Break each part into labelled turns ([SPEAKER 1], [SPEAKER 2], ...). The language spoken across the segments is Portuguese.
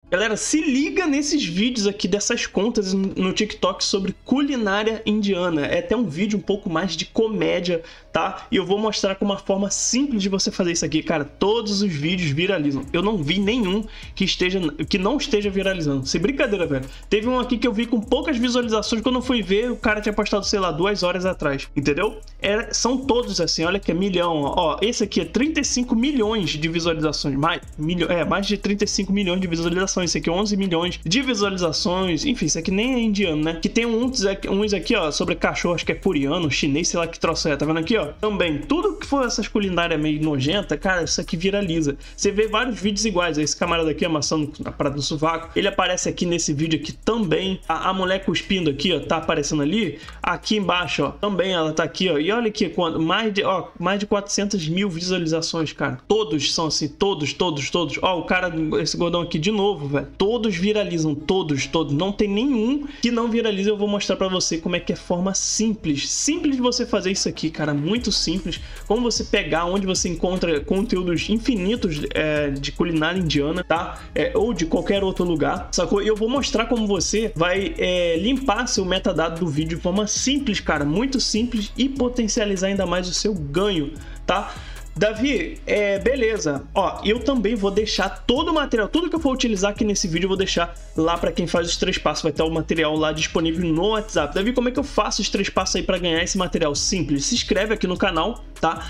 [SPEAKER 1] Galera, se liga nesses vídeos aqui dessas contas no TikTok sobre culinária indiana. É até um vídeo um pouco mais de comédia, tá? E eu vou mostrar com uma forma simples de você fazer isso aqui. Cara, todos os vídeos viralizam. Eu não vi nenhum que não esteja viralizando. Sem brincadeira, velho. Teve um aqui que eu vi com poucas visualizações. Quando eu fui ver, o cara tinha postado, sei lá, 2 horas atrás. Entendeu? São todos assim, olha que é milhão. Ó, esse aqui é 35 milhões de visualizações. Mais de 35 milhões de visualizações. Esse aqui é 11 milhões de visualizações. Enfim, isso aqui nem é indiano, né? Que tem uns aqui, ó, sobre cachorro, acho que é coreano, chinês, sei lá que troço é. Tá vendo aqui, ó? Também, tudo que for essas culinárias meio nojenta, cara, isso aqui viraliza. Você vê vários vídeos iguais. Esse camarada aqui amassando a parada do sovaco. Ele aparece aqui nesse vídeo aqui também. A mulher cuspindo aqui, ó, tá aparecendo ali. Aqui embaixo, ó, também ela tá aqui, ó. E olha aqui, mais de 400 mil visualizações, cara. Todos são assim, todos. Ó, o cara, esse gordão aqui de novo, velho. Todos viralizam, todos. Não tem nenhum que não viraliza. Eu vou mostrar pra você como é que é forma simples de você fazer isso aqui, cara. Muito simples. Como você pegar onde você encontra conteúdos infinitos de culinária indiana, tá? Ou de qualquer outro lugar, sacou? E eu vou mostrar como você vai limpar seu metadado do vídeo de forma simples, cara. Muito simples e potencializar ainda mais o seu ganho, tá? Davi, beleza, ó, eu também vou deixar todo o material, tudo que eu for utilizar aqui nesse vídeo eu vou deixar lá pra quem faz os 3 passos, vai estar o material lá disponível no WhatsApp. Davi, como é que eu faço os 3 passos aí pra ganhar esse material? Simples, se inscreve aqui no canal, tá?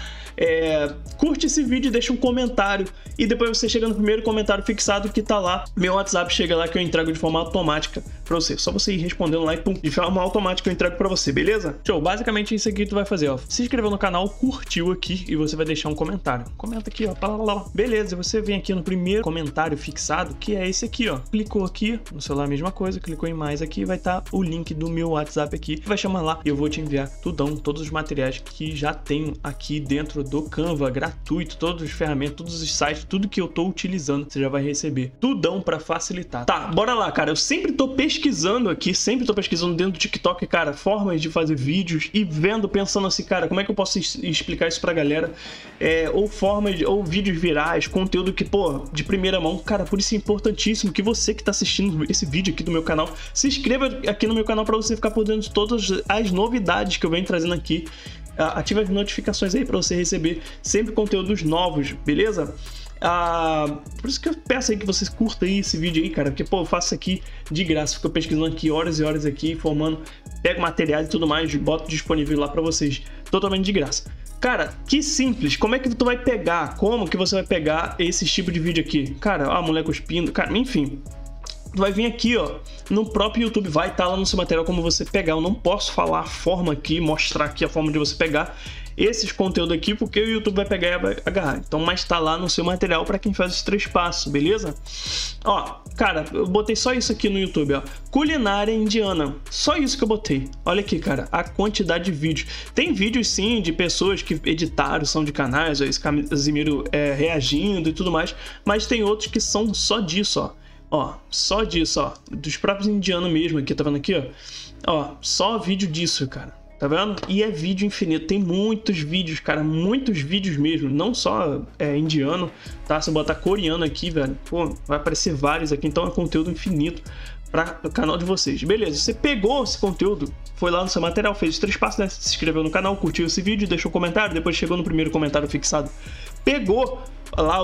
[SPEAKER 1] Curte esse vídeo, deixa um comentário e depois você chega no primeiro comentário fixado que tá lá, meu WhatsApp chega lá que eu entrego de forma automática pra você. Só você ir respondendo lá e pum, de forma automática eu entrego pra você, beleza? Show, basicamente isso aqui tu vai fazer, ó. Se inscreveu no canal, curtiu aqui e você vai deixar um comentário. Comenta aqui, ó, beleza, você vem aqui no primeiro comentário fixado, que é esse aqui, ó. Clicou aqui, no celular a mesma coisa, clicou em mais aqui, vai estar o link do meu WhatsApp aqui, vai chamar lá e eu vou te enviar todos os materiais que já tenho aqui dentro do Canva, gratuito, todas as ferramentas, todos os sites, tudo que eu tô utilizando, você já vai receber tudão pra facilitar. Tá, bora lá, cara, eu sempre tô pesquisando aqui, dentro do TikTok, cara, formas de fazer vídeos e pensando assim, cara, como é que eu posso explicar isso pra galera, ou vídeos virais, conteúdo que, pô, de primeira mão, cara, por isso é importantíssimo que você que tá assistindo esse vídeo aqui do meu canal, se inscreva aqui no meu canal pra você ficar por dentro de todas as novidades que eu venho trazendo aqui. Ative as notificações aí para você receber sempre conteúdos novos, beleza? Por isso que eu peço aí que você curta aí esse vídeo aí, cara, porque, pô, eu faço isso aqui de graça, fico pesquisando aqui horas e horas aqui, formando, pego materiais e tudo mais, boto disponível lá para vocês, totalmente de graça. Cara, que simples, como é que tu vai pegar, como que você vai pegar esse tipo de vídeo aqui? Cara, a mulher cuspindo, cara, enfim... Tu vai vir aqui, ó, no próprio YouTube, vai estar lá no seu material como você pegar. Eu não posso falar a forma aqui, mostrar aqui a forma de você pegar esses conteúdos aqui, porque o YouTube vai pegar e vai agarrar. Então, mas tá lá no seu material para quem faz os 3 passos, beleza? Ó, cara, eu botei só isso aqui no YouTube, ó, culinária indiana. Só isso que eu botei. Olha aqui, cara, a quantidade de vídeos. Tem vídeos, sim, de pessoas que editaram, são de canais, ó, esse Casimiro reagindo e tudo mais, mas tem outros que são só disso, ó. Ó, só disso, ó, dos próprios indianos mesmo aqui, tá vendo aqui, ó? Ó, só vídeo disso, cara, tá vendo? E é vídeo infinito, tem muitos vídeos, cara, muitos vídeos mesmo, não só indiano, tá? Se eu botar coreano aqui, velho, pô, vai aparecer vários aqui, então é conteúdo infinito para o canal de vocês. Beleza, você pegou esse conteúdo, foi lá no seu material, fez os 3 passos, né? Se inscreveu no canal, curtiu esse vídeo, deixou um comentário, depois chegou no primeiro comentário fixado, pegou lá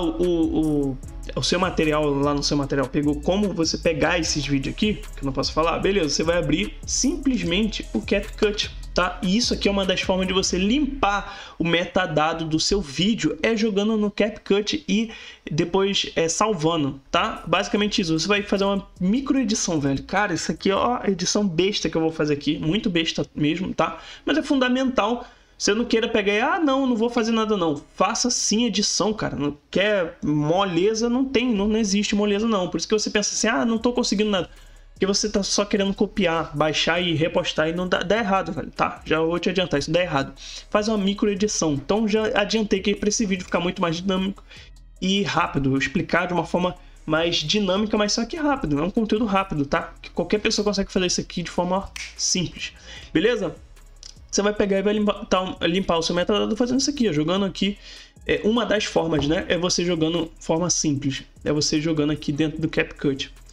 [SPEAKER 1] o seu material, lá no seu material, pegou como você pegar esses vídeos aqui, que eu não posso falar, beleza, você vai abrir simplesmente o CapCut, tá? E isso aqui é uma das formas de você limpar o metadado do seu vídeo, jogando no CapCut e depois salvando, tá? Basicamente isso, você vai fazer uma micro edição, velho. Cara, isso aqui é a edição besta que eu vou fazer aqui, muito besta mesmo, tá? Mas é fundamental. Você não queira pegar e, não vou fazer nada não. Faça sim edição, cara. Não quer moleza, não existe moleza não. Por isso que você pensa assim, não tô conseguindo nada. Porque você tá só querendo copiar, baixar e repostar e não dá errado, velho, tá? Já vou te adiantar, isso dá errado. Faz uma micro edição. Então já adiantei que para esse vídeo ficar muito mais dinâmico e rápido. Eu explicar de uma forma mais dinâmica, mas só que rápido. É um conteúdo rápido, tá? Que qualquer pessoa consegue fazer isso aqui de forma simples. Beleza? Você vai pegar e vai limpar o seu metadado fazendo isso aqui, ó, jogando aqui. Uma das formas, né? É você jogando forma simples. É você jogando aqui dentro do CapCut.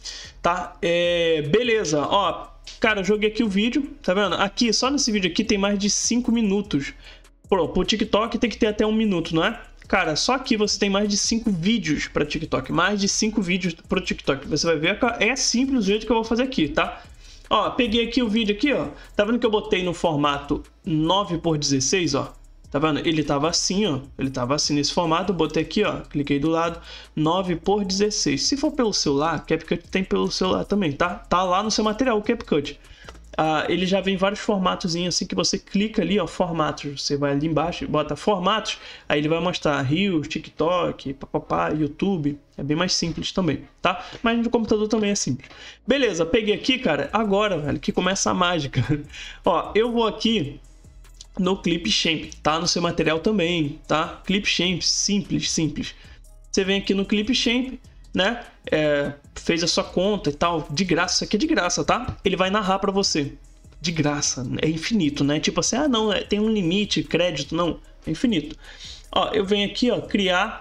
[SPEAKER 1] tá? Beleza, ó, cara, eu joguei aqui o vídeo, tá vendo? Aqui, só nesse vídeo aqui tem mais de 5 minutos. Pro TikTok tem que ter até 1 minuto, não é? Cara, só aqui você tem mais de 5 vídeos para TikTok, mais de 5 vídeos pro TikTok. Você vai ver, é simples o jeito que eu vou fazer aqui, tá? Ó, peguei aqui o vídeo aqui, ó. Tá vendo que eu botei no formato 9x16, ó? Tá vendo? Ele tava assim, ó. Ele tava assim nesse formato. Eu botei aqui, ó. Cliquei do lado. 9x16. Se for pelo celular, CapCut tem pelo celular também, tá? Tá lá no seu material o CapCut. Ele já vem vários formatos assim que você clica ali, ó, formatos. Você vai ali embaixo e bota formatos, aí ele vai mostrar Reels, TikTok, papapá, YouTube. É bem mais simples também, tá? Mas no computador também é simples. Beleza, peguei aqui, cara, agora, velho, que começa a mágica. Ó, eu vou aqui no Clipchamp, tá no seu material também, tá? Clipchamp, simples. Você vem aqui no Clipchamp, né? Fez a sua conta e tal, de graça, isso aqui é de graça, tá? Ele vai narrar para você, de graça, é infinito, né? Tipo assim, não, tem um limite, crédito, não, é infinito. Ó, eu venho aqui, ó, criar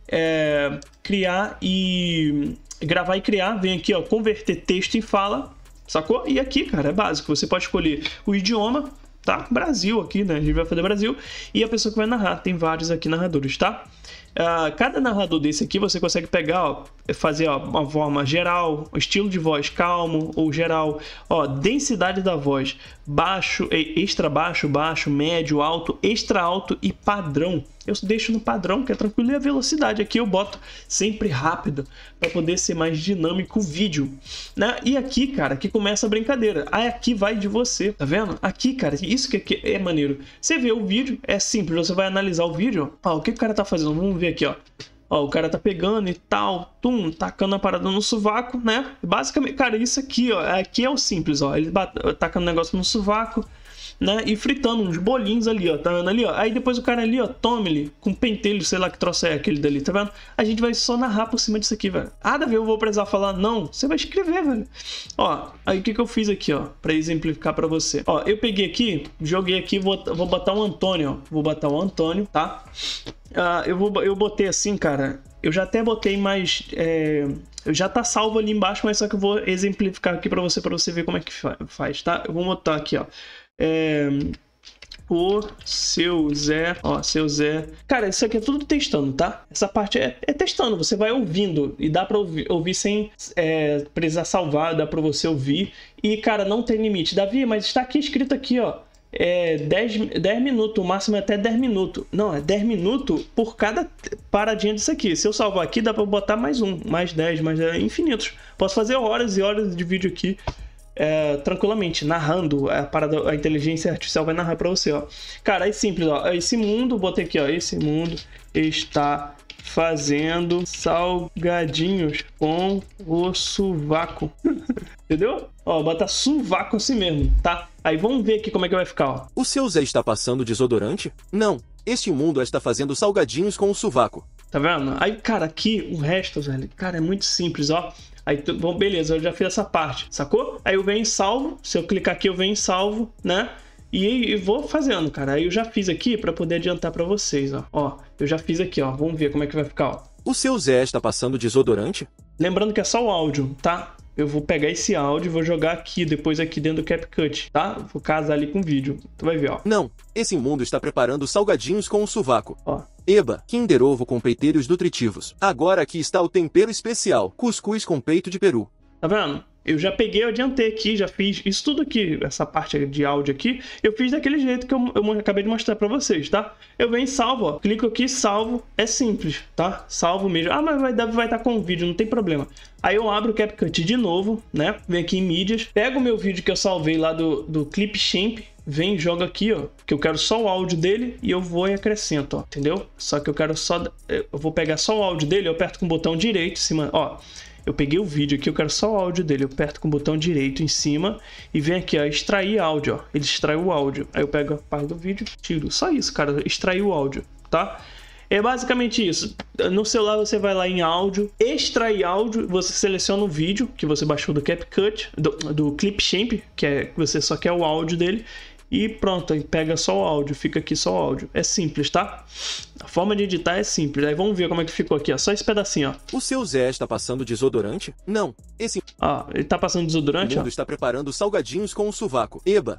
[SPEAKER 1] e gravar e criar, venho aqui, ó, converter texto em fala, sacou? E aqui, cara, é básico, você pode escolher o idioma, tá? Brasil aqui, né? A gente vai fazer Brasil, e a pessoa que vai narrar, tem vários aqui narradores, tá? Cada narrador desse aqui você consegue pegar, ó, fazer uma forma geral, estilo de voz calmo ou geral, ó, densidade da voz, baixo, extra baixo, baixo, médio, alto, extra alto e padrão. Eu deixo no padrão, que é tranquilo, e a velocidade aqui eu boto sempre rápido para poder ser mais dinâmico o vídeo, né? E aqui, cara, que começa a brincadeira. Aí aqui vai de você, tá vendo? Aqui, cara, isso que é maneiro. Você vê o vídeo, é simples, você vai analisar o vídeo, ó, o que o cara tá fazendo? Vamos ver aqui, ó. Ó, o cara tá pegando e tal, tacando a parada no sovaco, né? Basicamente, cara, isso aqui, ó, aqui é o simples, ó. Ele tacando o negócio no sovaco, né? E fritando uns bolinhos ali, ó. Tá vendo ali, ó? Aí depois o cara ali, ó, tome-lhe com pentelho, sei lá que troço é aquele dali, tá vendo? A gente vai só narrar por cima disso aqui, velho. Davi, eu vou precisar falar, não. Você vai escrever, velho. Ó, aí o que eu fiz aqui, ó, pra exemplificar pra você. Ó, eu peguei aqui, joguei aqui, vou botar o Antônio, ó. Vou botar o Antônio, tá? Eu botei assim, cara. Eu já até botei mais. Já tá salvo ali embaixo, mas só que eu vou exemplificar aqui pra você ver como é que faz, tá? Eu vou botar aqui, ó. O seu Zé, ó, seu Zé. Cara, isso aqui é tudo testando, tá? Essa parte é testando, você vai ouvindo e dá pra ouvir sem precisar salvar, dá pra você ouvir. E, cara, não tem limite. Davi, mas está aqui escrito aqui, ó. 10 minutos, o máximo é até 10 minutos. Não, é 10 minutos por cada paradinha disso aqui. Se eu salvar aqui, dá pra botar mais 10, mais infinitos. Posso fazer horas e horas de vídeo aqui. Tranquilamente, narrando a inteligência artificial vai narrar pra você, ó. Cara, é simples, ó. Esse mundo, botei aqui, ó. Esse mundo está fazendo salgadinhos com o sovaco. Entendeu? Ó, bota sovaco assim mesmo, tá? Aí vamos ver aqui como é que vai ficar, ó.
[SPEAKER 2] O seu Zé está passando desodorante? Não, este mundo está fazendo salgadinhos com o sovaco.
[SPEAKER 1] Tá vendo? Aí, cara, aqui o resto, velho, cara, é muito simples, ó. Aí, bom, beleza, eu já fiz essa parte, sacou? Aí eu venho em salvo, se eu clicar aqui eu venho em salvo, né? E vou fazendo, cara. Aí eu já fiz aqui pra poder adiantar pra vocês, ó. Ó, eu já fiz aqui, ó. Vamos ver como é que vai ficar, ó.
[SPEAKER 2] O seu Zé está passando desodorante?
[SPEAKER 1] Lembrando que é só o áudio, tá? Eu vou pegar esse áudio e vou jogar aqui, depois aqui dentro do CapCut, tá? Vou casar ali com o vídeo. Tu vai ver, ó.
[SPEAKER 2] Não, esse mundo está preparando salgadinhos com o sovaco.
[SPEAKER 1] Ó.
[SPEAKER 2] Eba, Kinder Ovo com peiteiros nutritivos. Agora aqui está o tempero especial, cuscuz com peito de peru.
[SPEAKER 1] Tá vendo? Eu já peguei, eu adiantei aqui, já fiz isso tudo aqui, essa parte de áudio aqui, eu fiz daquele jeito que eu acabei de mostrar pra vocês, tá? Eu venho em salvo, ó, clico aqui, salvo, é simples, tá? Salvo mesmo. Mas vai estar com o vídeo, não tem problema. Aí eu abro o CapCut de novo, né? Venho aqui em mídias, pego o meu vídeo que eu salvei lá do Clipchamp, vem e joga aqui, ó, que eu quero só o áudio dele e eu vou e acrescento, ó, entendeu? Só que eu quero só, eu vou pegar só o áudio dele, eu aperto com o botão direito em cima, ó. Eu peguei o vídeo aqui, eu quero só o áudio dele. Eu aperto com o botão direito em cima e vem aqui, ó, extrair áudio, ó. Ele extraiu o áudio. Aí eu pego a parte do vídeo, tiro. Só isso, cara, extrair o áudio, tá? É basicamente isso. No celular você vai lá em áudio, extrair áudio, você seleciona o vídeo que você baixou do CapCut, do Clipchamp, que você só quer o áudio dele. e pronto, aí pega só o áudio, fica aqui só o áudio. É simples, tá? A forma de editar é simples. Aí vamos ver como é que ficou aqui, ó. Só esse pedacinho, ó.
[SPEAKER 2] O seu Zé está passando desodorante? Não, esse
[SPEAKER 1] Ó, ele tá passando desodorante, ó.
[SPEAKER 2] mundo está preparando salgadinhos com o sovaco. Eba!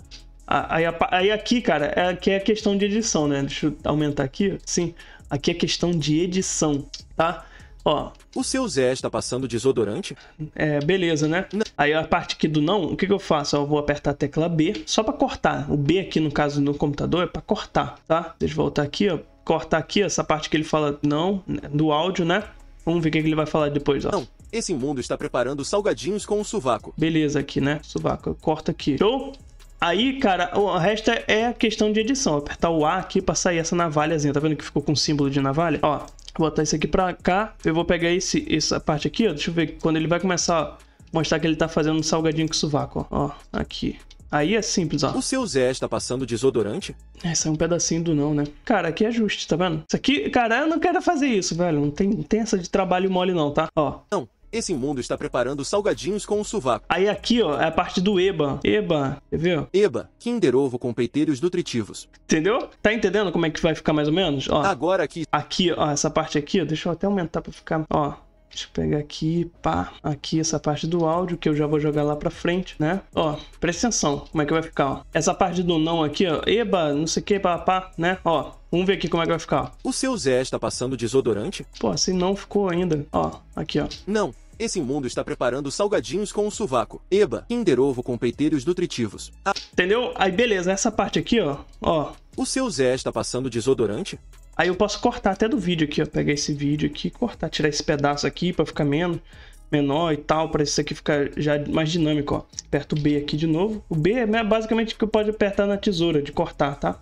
[SPEAKER 1] Aí aqui, cara, aqui é questão de edição, né? Deixa eu aumentar aqui. Sim, aqui é questão de edição, tá? Ó.
[SPEAKER 2] O seu Zé está passando desodorante?
[SPEAKER 1] Beleza, né? Não. Aí a parte aqui do não, o que eu faço? Eu vou apertar a tecla B, só pra cortar. O B aqui, no caso, no computador, é pra cortar, tá? Deixa eu voltar aqui, ó. Cortar aqui, essa parte que ele fala não, do áudio, né? Vamos ver o que ele vai falar depois, ó.
[SPEAKER 2] Não. Esse mundo está preparando salgadinhos com o sovaco.
[SPEAKER 1] Beleza, aqui, né? Sovaco, corta aqui. Show? Aí, cara, o resto é a questão de edição. Apertar o A aqui pra sair essa navalhazinha. Tá vendo que ficou com símbolo de navalha? Ó, vou botar isso aqui pra cá. Eu vou pegar essa parte aqui, ó. Deixa eu ver. Quando ele vai começar a mostrar que ele tá fazendo um salgadinho com sovaco, ó. Ó, aqui. Aí é simples, ó.
[SPEAKER 2] O seu Zé está passando desodorante?
[SPEAKER 1] Esse é um pedacinho do não, né? Cara, aqui é ajuste, tá vendo? Isso aqui, cara, eu não quero fazer isso, velho. Não tem essa de trabalho mole não, tá? Ó.
[SPEAKER 2] Não. Esse mundo está preparando salgadinhos com o sovaco.
[SPEAKER 1] Aí aqui, ó, é a parte do EBA. EBA, quer ver?
[SPEAKER 2] EBA, Kinder Ovo com peiteiros nutritivos.
[SPEAKER 1] Entendeu? Tá entendendo como é que vai ficar mais ou menos? Ó.
[SPEAKER 2] Agora aqui.
[SPEAKER 1] Aqui, ó, essa parte aqui, ó, deixa eu até aumentar pra ficar, ó. Deixa eu pegar aqui, pá. Aqui essa parte do áudio, que eu já vou jogar lá pra frente, né? Ó, presta atenção, como é que vai ficar, ó. Essa parte do não aqui, ó. EBA, não sei o que, pá, né? Ó, vamos ver aqui como é que vai ficar, ó.
[SPEAKER 2] O seu Zé está passando desodorante?
[SPEAKER 1] Pô, assim não ficou ainda. Ó, aqui, ó.
[SPEAKER 2] Não. Esse mundo está preparando salgadinhos com o sovaco. EBA, Kinder Ovo com peiteiros nutritivos.
[SPEAKER 1] Entendeu? Aí beleza, essa parte aqui, ó. Ó.
[SPEAKER 2] O seu Zé está passando desodorante?
[SPEAKER 1] Aí eu posso cortar até do vídeo aqui, ó. Pegar esse vídeo aqui, cortar, tirar esse pedaço aqui pra ficar menor e tal, pra isso aqui ficar já mais dinâmico, ó. Aperto o B aqui de novo. O B é basicamente o que pode apertar na tesoura de cortar, tá?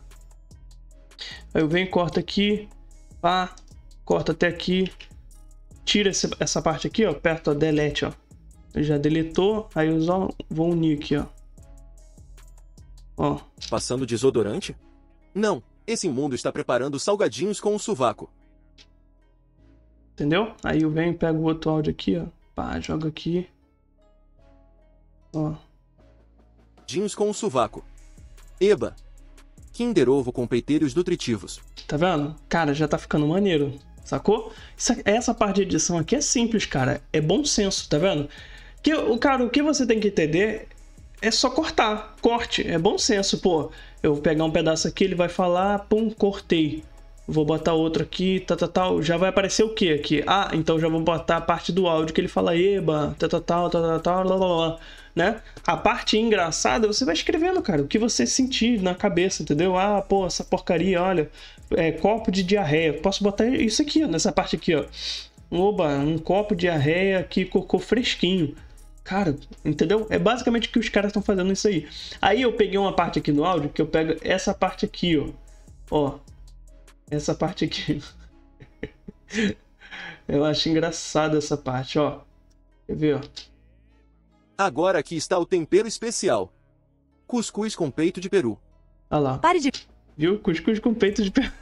[SPEAKER 1] Aí eu venho e corto aqui, pá, corto até aqui. Tira essa parte aqui, ó, aperto, ó, delete, ó. Já deletou, aí eu só vou unir aqui, ó. Ó.
[SPEAKER 2] Passando desodorante? Não, esse mundo está preparando salgadinhos com o sovaco.
[SPEAKER 1] Entendeu? Aí eu venho e pego o outro áudio aqui, ó. Pá, jogo aqui. Ó.
[SPEAKER 2] Salgadinhos com o sovaco. EBA, Kinder Ovo com peiteiros nutritivos.
[SPEAKER 1] Tá vendo? Cara, já tá ficando maneiro. Sacou? Essa parte de edição aqui é simples, cara. É bom senso, tá vendo? Cara, o que você tem que entender é só cortar. Corte. É bom senso, pô. Eu vou pegar um pedaço aqui, ele vai falar, pum, cortei. Vou botar outro aqui, tal. Já vai aparecer o que aqui? Ah, então já vou botar a parte do áudio que ele fala eba, tal, né? A parte engraçada você vai escrevendo, cara, o que você sentir na cabeça, entendeu? Ah, pô, essa porcaria, olha, copo de diarreia. Posso botar isso aqui, ó, nessa parte aqui, ó. Oba, um copo de diarreia aqui, cocô fresquinho. Cara, entendeu? É basicamente o que os caras estão fazendo isso aí. Aí eu peguei uma parte aqui no áudio, que eu pego essa parte aqui, ó. Ó. Essa parte aqui. Eu acho engraçado essa parte, ó. Quer ver, ó?
[SPEAKER 2] Agora aqui está o tempero especial. Cuscuz com peito de peru.
[SPEAKER 1] Olha lá.
[SPEAKER 3] Pare de...
[SPEAKER 1] Viu? Cuscuz com peito de peru.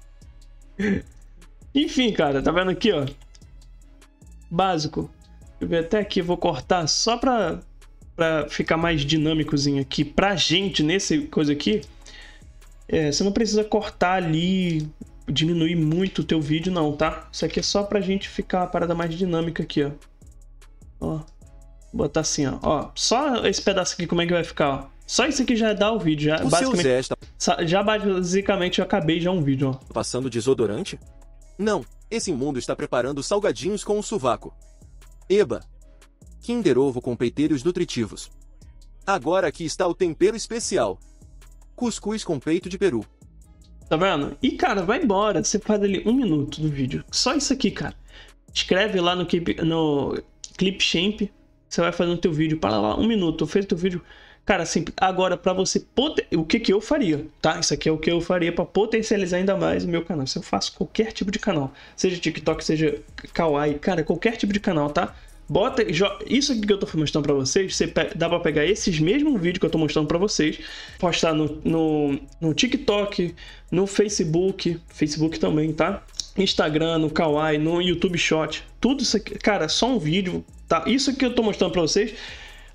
[SPEAKER 1] Enfim, cara, tá vendo aqui, ó? Básico. Deixa eu ver até aqui, vou cortar só pra ficar mais dinâmicozinho aqui. Pra gente, nesse coisa aqui, você não precisa cortar ali, diminuir muito o teu vídeo não, tá? Isso aqui é só pra gente ficar uma parada mais dinâmica aqui, ó. Ó. Vou botar assim, ó. Só esse pedaço aqui, como é que vai ficar, ó. Só isso aqui já dá o vídeo. Já basicamente eu acabei já um vídeo, ó.
[SPEAKER 2] Passando desodorante? Não, esse mundo está preparando salgadinhos com o sovaco. EBA, Kinder Ovo com peiteiros nutritivos. Agora aqui está o tempero especial. Cuscuz com peito de peru.
[SPEAKER 1] Tá vendo? E, cara, vai embora. Você faz ali 1 minuto do vídeo. Só isso aqui, cara. Escreve lá no Clipchamp. Você vai fazer o teu vídeo. Para lá, 1 minuto. Fez o teu vídeo. Cara, assim, agora pra você o que eu faria, tá? Isso aqui é o que eu faria pra potencializar ainda mais o meu canal. Isso eu faço qualquer tipo de canal. Seja TikTok, seja Kawaii. Cara, qualquer tipo de canal, tá? Bota, isso aqui que eu tô mostrando pra vocês, dá pra pegar esses mesmos vídeos que eu tô mostrando pra vocês, postar no TikTok, no Facebook também, tá? Instagram, no Kawaii, no YouTube Short, tudo isso aqui, cara, só um vídeo, tá? Isso aqui que eu tô mostrando pra vocês,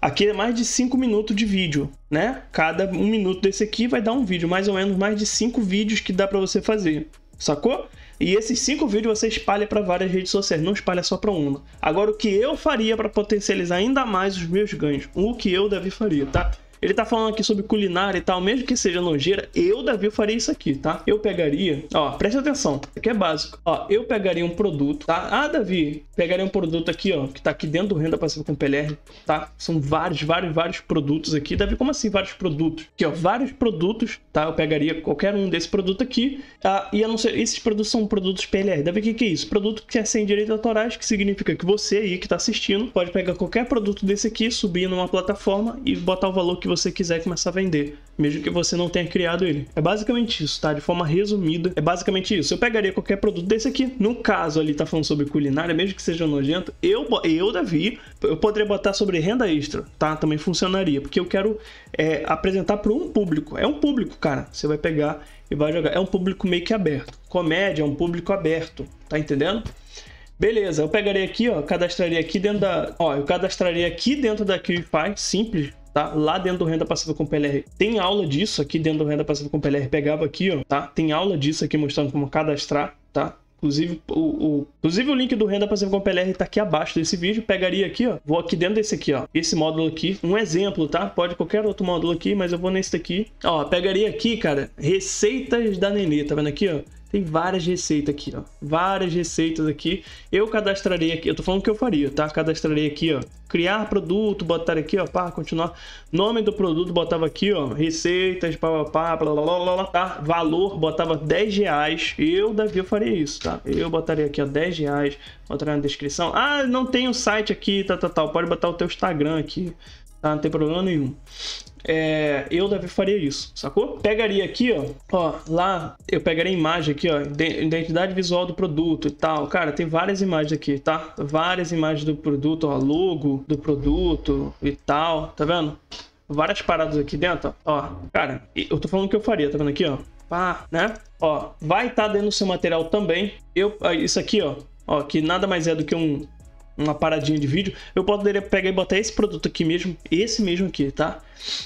[SPEAKER 1] Aqui é mais de 5 minutos de vídeo, né? Cada 1 minuto desse aqui vai dar um vídeo, mais ou menos mais de 5 vídeos que dá para você fazer, sacou? E esses 5 vídeos você espalha para várias redes sociais, não espalha só para uma. Agora, o que eu faria para potencializar ainda mais os meus ganhos? O que eu, Davi, faria, tá? Ele tá falando aqui sobre culinária e tal, mesmo que seja nojeira, eu, Davi, faria isso aqui, tá? Eu pegaria, ó, preste atenção, isso aqui é básico. Ó, eu pegaria um produto, tá? Ah, Davi, pegaria um produto aqui, ó, que tá aqui dentro do Renda Passiva com PLR, tá? São vários produtos aqui. Davi, como assim vários produtos? Aqui, ó, vários produtos, tá? Eu pegaria qualquer um desse produto aqui, e eu não sei, esses produtos são produtos PLR. Davi, o que é isso? Produto que é sem direitos autorais, que significa que você aí que tá assistindo pode pegar qualquer produto desse aqui, subir numa plataforma e botar o valor que você quiser começar a vender, mesmo que você não tenha criado ele. É basicamente isso, tá? De forma resumida, é basicamente isso. Eu pegaria qualquer produto desse aqui, no caso ali tá falando sobre culinária, mesmo que seja nojento, eu Davi, eu poderia botar sobre renda extra, tá? Também funcionaria, porque eu quero apresentar para um público. É um público, cara. Você vai pegar e vai jogar. É um público meio que aberto. Comédia é um público aberto, tá entendendo? Beleza, eu pegaria aqui, ó, cadastraria aqui dentro da... Ó, eu cadastraria aqui dentro da QIFI, simples, tá? Lá dentro do Renda Passiva com PLR. Tem aula disso aqui dentro do Renda Passiva com PLR. Pegava aqui, ó, tá? Tem aula disso aqui mostrando como cadastrar, tá? Inclusive o link do Renda Passiva com PLR tá aqui abaixo desse vídeo. Pegaria aqui, ó. Vou aqui dentro desse aqui, ó. Esse módulo aqui. Um exemplo, tá? Pode qualquer outro módulo aqui, mas eu vou nesse daqui. Ó, pegaria aqui, cara, receitas da Nenê. Tá vendo aqui, ó? Tem várias receitas aqui, ó. Várias receitas aqui. Eu cadastraria aqui. Eu tô falando o que eu faria, tá? Cadastraria aqui, ó. Criar produto, botar aqui, ó. Pá, continuar. Nome do produto, botava aqui, ó. Receitas, pá, blá, blá, blá, blá, tá? Valor, botava R$10. Eu, Davi, eu faria isso, tá? Eu botaria aqui, ó, R$10. Botaria na descrição. Ah, não tem o site aqui, tal. Pode botar o teu Instagram aqui, tá? Não tem problema nenhum. Eu, Davi, faria isso, sacou? Pegaria aqui, ó, lá eu pegaria a imagem aqui, ó, identidade visual do produto e tal. Cara, tem várias imagens aqui, tá? Várias imagens do produto, ó, logo do produto e tal, tá vendo? Várias paradas aqui dentro, ó. Cara, eu tô falando o que eu faria, tá vendo aqui, ó? Pá, né? Ó, vai estar dentro do seu material também. Isso aqui, ó, que nada mais é do que uma paradinha de vídeo. Eu poderia pegar e botar esse produto aqui mesmo, esse mesmo aqui, tá?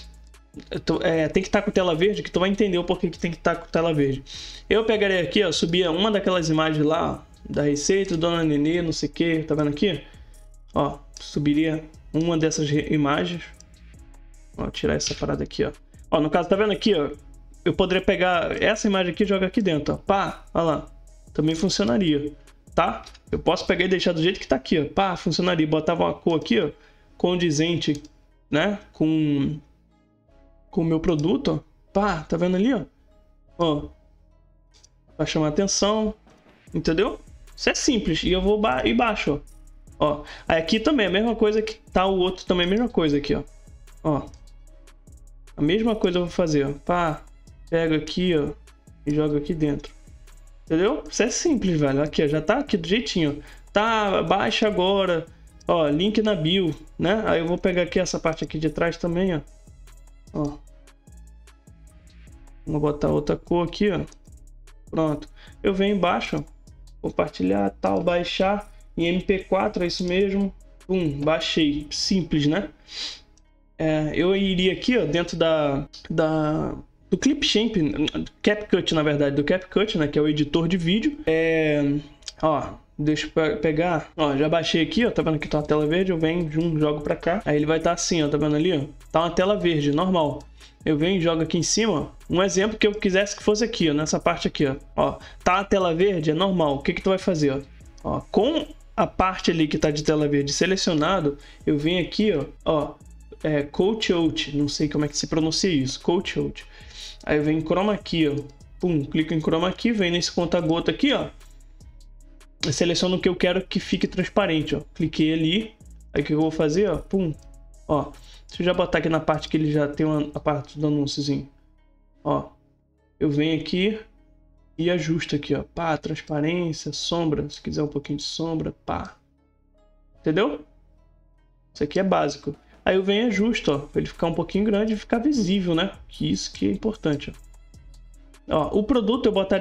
[SPEAKER 1] Tem que estar com tela verde, que tu vai entender o porquê que tem que estar com tela verde. Eu pegaria aqui, ó, subia uma daquelas imagens lá, da receita, Dona Nenê, não sei o que, tá vendo aqui? Ó, subiria uma dessas imagens. Ó, tirar essa parada aqui, ó. Ó, no caso, tá vendo aqui, ó? Eu poderia pegar essa imagem aqui e jogar aqui dentro, ó. Pá, olha lá. Também funcionaria, tá? Eu posso pegar e deixar do jeito que tá aqui, ó. Pá, funcionaria. Botava uma cor aqui, ó, condizente, né? Com o meu produto, ó. Pá, tá vendo ali, ó? Ó. Pra chamar atenção. Entendeu? Isso é simples. E eu vou e baixo, ó. Ó. Aí aqui também, a mesma coisa que tá o outro também, a mesma coisa aqui, ó. Ó. A mesma coisa eu vou fazer, ó. Pá. Pega aqui, ó. E joga aqui dentro. Entendeu? Isso é simples, velho. Aqui, ó. Já tá aqui do jeitinho, ó. Tá, baixa agora. Ó, link na bio, né? Aí eu vou pegar aqui essa parte aqui de trás também, ó. Ó. Vou botar outra cor aqui, ó. Pronto. Eu venho embaixo, ó. Compartilhar, tal, baixar. Em MP4, é isso mesmo. Baixei. Simples, né? Eu iria aqui, ó, dentro do Clipchamp, CapCut, na verdade, do CapCut, né, que é o editor de vídeo. Ó, deixa eu pegar, ó, já baixei aqui, ó, tá vendo que tá uma tela verde, eu venho, jogo pra cá, aí ele vai estar assim, ó, tá vendo ali, ó, tá uma tela verde, normal. Eu venho e jogo aqui em cima, ó, um exemplo que eu quisesse que fosse aqui, ó, nessa parte aqui, ó, tá a tela verde, é normal, o que que tu vai fazer, ó, com a parte ali que tá de tela verde selecionado, eu venho aqui, ó, Coach Out, não sei como é que se pronuncia isso, Coach Out. Aí eu venho em Chroma Key, ó, clico em Chroma Key, venho nesse conta-gota aqui, ó, eu seleciono o que eu quero que fique transparente, ó, cliquei ali, aí o que eu vou fazer, ó, ó, deixa eu já botar aqui na parte que ele já tem a parte do anúnciozinho, ó, eu venho aqui e ajusto aqui, ó, pá, transparência, sombra, se quiser um pouquinho de sombra, pá, entendeu? Isso aqui é básico. Aí eu venho e ajusto, ó, pra ele ficar um pouquinho grande e ficar visível, né? Que isso que é importante, ó. Ó, o produto eu botaria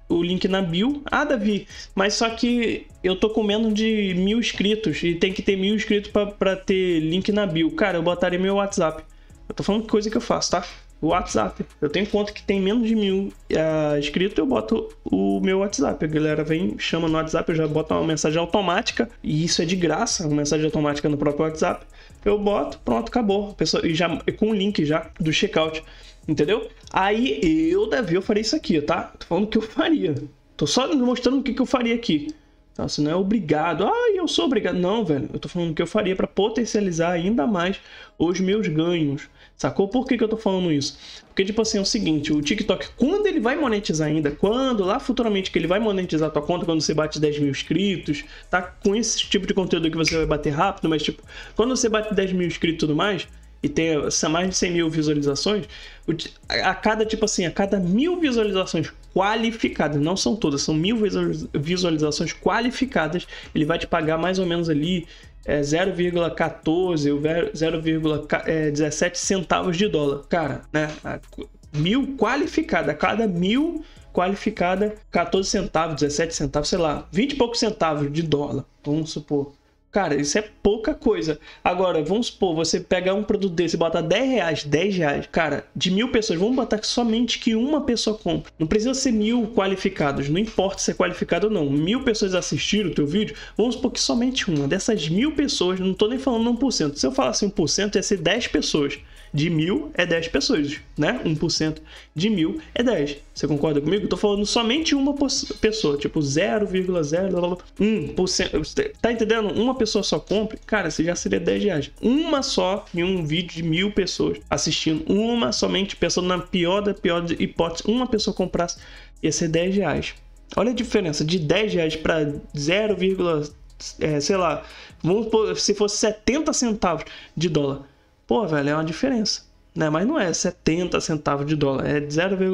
[SPEAKER 1] o link na bio. Ah, Davi, mas só que eu tô com menos de 1000 inscritos e tem que ter 1000 inscritos pra ter link na bio. Cara, eu botaria meu WhatsApp. Eu tô falando que coisa que eu faço, tá? O WhatsApp. Eu tenho conta que tem menos de 1000 inscritos, eu boto o meu WhatsApp. A galera vem, chama no WhatsApp, eu já boto uma mensagem automática. E isso é de graça, uma mensagem automática no próprio WhatsApp. Eu boto, pronto, acabou. A pessoa, e já, com o link já do checkout. Entendeu? Aí Davi, eu faria isso aqui, tá? Tô falando que eu faria. Tô só mostrando o que eu faria aqui. Então, você não é obrigado. Eu sou obrigado. Não, velho. Eu tô falando o que eu faria pra potencializar ainda mais os meus ganhos. Sacou? Por que eu tô falando isso? Porque, tipo assim, é o seguinte, o TikTok, quando ele vai monetizar ainda, quando lá futuramente que ele vai monetizar a tua conta, quando você bate 10 mil inscritos, tá? Com esse tipo de conteúdo que você vai bater rápido, mas, tipo, quando você bate 10 mil inscritos e tudo mais, e tem mais de 100 mil visualizações, a cada 1000 visualizações qualificadas, não são todas, são 1000 visualizações qualificadas, ele vai te pagar mais ou menos ali 0,14 ou 0,17 centavos de dólar. Cara, né? 1000 qualificada, a cada 1000 qualificada, 14 centavos, 17 centavos, sei lá, 20 e poucos centavos de dólar, vamos supor. Cara, isso é pouca coisa. Agora, vamos supor, você pegar um produto desse e botar 10 reais. Cara, de 1000 pessoas, vamos botar que somente que uma pessoa compra. Não precisa ser 1000 qualificados, não importa se é qualificado ou não. 1000 pessoas assistiram o teu vídeo, vamos supor que somente uma. Dessas 1000 pessoas, não tô nem falando 1%. Se eu falasse 1%, ia ser 10 pessoas. De 1000 é 10 pessoas, né? 1% de 1000 é 10. Você concorda comigo? Eu tô falando somente uma pessoa, tipo 0,01%. Tá entendendo? Uma pessoa só compra, cara, você já seria 10 reais. Uma só em um vídeo de 1000 pessoas assistindo. Uma somente pessoa, na pior da pior hipótese, uma pessoa comprasse, ia ser 10 reais. Olha a diferença de 10 reais para 0, sei lá, vamos supor, se fosse 70 centavos de dólar. Pô, velho, é uma diferença, né? Mas não é 70 centavos de dólar, é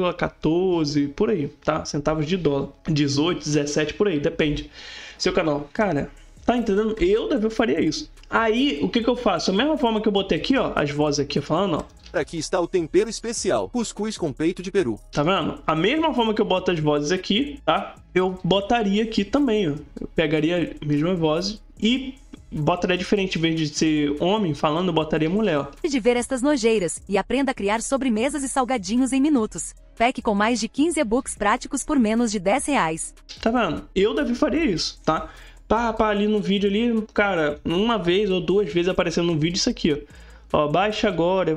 [SPEAKER 1] 0,14 por aí, tá? Centavos de dólar, 18, 17 por aí, depende. Seu canal, cara, tá entendendo? Eu faria isso. Aí, o que eu faço? A mesma forma que eu botei aqui, ó, as vozes aqui falando, ó.
[SPEAKER 2] Aqui está o tempero especial, cuscuz com peito de peru.
[SPEAKER 1] Tá vendo? A mesma forma que eu boto as vozes aqui, tá? Eu botaria aqui também, ó. Eu pegaria a mesma voz e botaria diferente. Em vez de ser homem falando, eu botaria mulher, ó.
[SPEAKER 3] De ver estas nojeiras e aprenda a criar sobremesas e salgadinhos em minutos. Pack com mais de 15 e-books práticos por menos de 10 reais.
[SPEAKER 1] Tá vendo? Davi, faria isso, tá? Ali no vídeo ali, cara, uma vez ou duas vezes aparecendo no vídeo isso aqui, ó. Ó, baixa agora,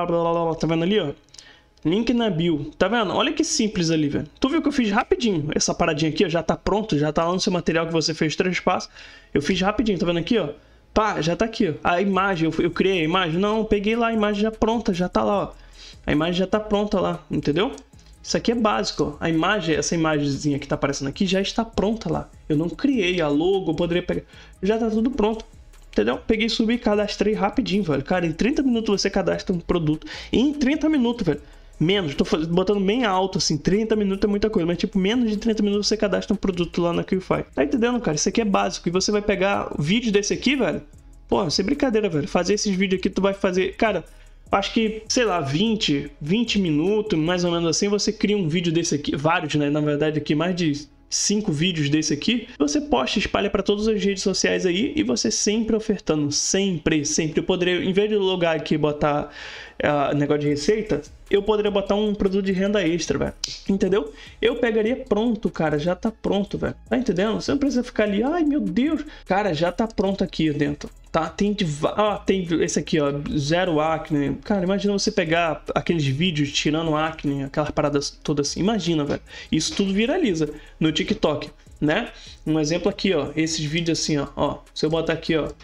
[SPEAKER 1] tá vendo ali, ó? Link na bio, tá vendo? Olha que simples ali, velho. Tu viu que eu fiz rapidinho essa paradinha aqui, ó, já tá pronto, já tá lá no seu material que você fez 3 passos. Eu fiz rapidinho, tá vendo aqui, ó? Pá, já tá aqui, ó. A imagem, eu criei a imagem? Não, eu peguei lá a imagem já pronta, já tá lá, ó. A imagem já tá pronta lá, entendeu? Isso aqui é básico, ó. A imagem, essa imagenzinha que tá aparecendo aqui já está pronta lá. Eu não criei a logo, eu poderia pegar... Já tá tudo pronto. Entendeu? Peguei, subi e cadastrei rapidinho, velho. Cara, em 30 minutos você cadastra um produto. Em 30 minutos, velho. Menos, tô botando bem alto, assim. 30 minutos é muita coisa, mas tipo, menos de 30 minutos você cadastra um produto lá na QFI. Tá entendendo, cara? Isso aqui é básico. E você vai pegar vídeo desse aqui, velho. Pô, sem brincadeira, velho. Fazer esses vídeos aqui, tu vai fazer... Cara, acho que, sei lá, 20 minutos, mais ou menos assim, você cria um vídeo desse aqui. Vários, né? Na verdade, aqui mais de 5 vídeos desse aqui, você posta, espalha para todas as redes sociais aí e você sempre ofertando, sempre. Eu poderia, em vez de logar aqui e botar negócio de receita, eu poderia botar um produto de renda extra, velho. Entendeu? Eu pegaria pronto, cara, já tá pronto, velho. Tá entendendo? Você não precisa ficar ali, ai meu Deus. Cara, já tá pronto aqui dentro, tá? Tem esse aqui, ó, zero acne. Cara, imagina você pegar aqueles vídeos tirando acne, aquelas paradas todas assim. Imagina, velho. Isso tudo viraliza no TikTok, né? Um exemplo aqui, ó, esses vídeos assim, ó. Se eu botar aqui, ó,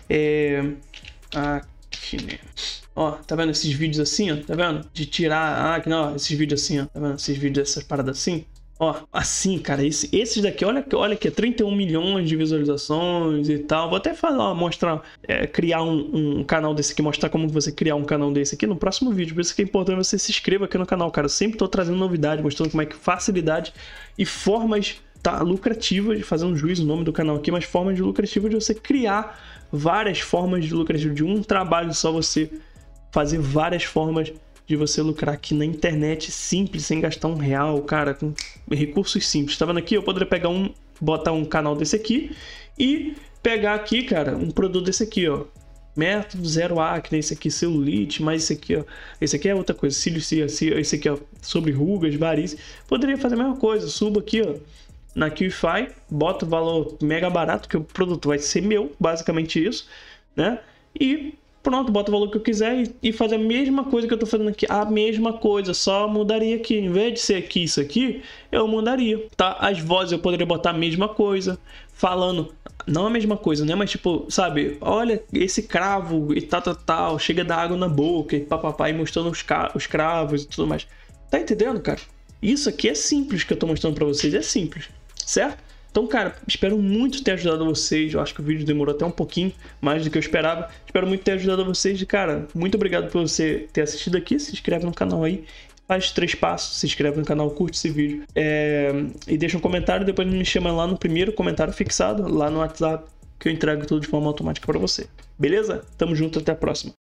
[SPEAKER 1] acne. Ó, tá vendo esses vídeos assim, ó? Tá vendo? De tirar acne, ó, esses vídeos assim, ó. Tá vendo esses vídeos, essas paradas assim? Ó, assim, cara, esses daqui, olha aqui, 31 milhões de visualizações e tal. Vou até falar, mostrar, criar um canal desse aqui, mostrar como você criar um canal desse aqui no próximo vídeo. Por isso que é importante você se inscreva aqui no canal, cara. Eu sempre tô trazendo novidade, mostrando como é que facilidade e formas, tá, lucrativas de fazer um juízo, o nome do canal aqui, mas formas lucrativas de você criar várias formas de lucrativo, de um trabalho só você fazer várias formas de você lucrar aqui na internet simples, sem gastar R$1, cara, com recursos simples. Tá vendo aqui? Eu poderia pegar botar um canal desse aqui e pegar aqui, cara, um produto desse aqui, ó. Método zero acne, esse aqui celulite, mas esse aqui, ó, esse aqui é outra coisa, cílios, esse aqui, ó, sobre rugas, varizes. Poderia fazer a mesma coisa, subo aqui, ó, na QIFI, boto o valor mega barato, que o produto vai ser meu, basicamente isso, né? E pronto, boto o valor que eu quiser e fazer a mesma coisa que eu tô fazendo aqui, a mesma coisa, só mudaria aqui, em vez de ser aqui isso aqui, eu mudaria, tá? As vozes eu poderia botar a mesma coisa, falando, não a mesma coisa, né? Mas tipo, sabe, olha esse cravo e tal, chega da água na boca e papapá, e mostrando os cravos e tudo mais. Tá entendendo, cara? Isso aqui é simples que eu tô mostrando pra vocês, é simples, certo? Então, cara, espero muito ter ajudado vocês. Eu acho que o vídeo demorou até um pouquinho mais do que eu esperava. Espero muito ter ajudado vocês. E, cara, muito obrigado por você ter assistido aqui. Se inscreve no canal aí. Faz os 3 passos. Se inscreve no canal, curte esse vídeo. E deixa um comentário. Depois me chama lá no primeiro comentário fixado, lá no WhatsApp, que eu entrego tudo de forma automática pra você. Beleza? Tamo junto, até a próxima.